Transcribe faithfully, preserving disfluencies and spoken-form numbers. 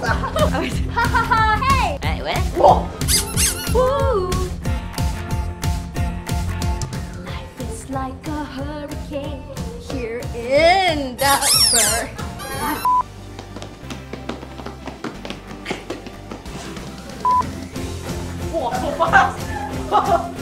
Ha ha ha, hey! Wait, what? Whoa! Woo! Life is like a hurricane here in Duckburg. Wow, so fast!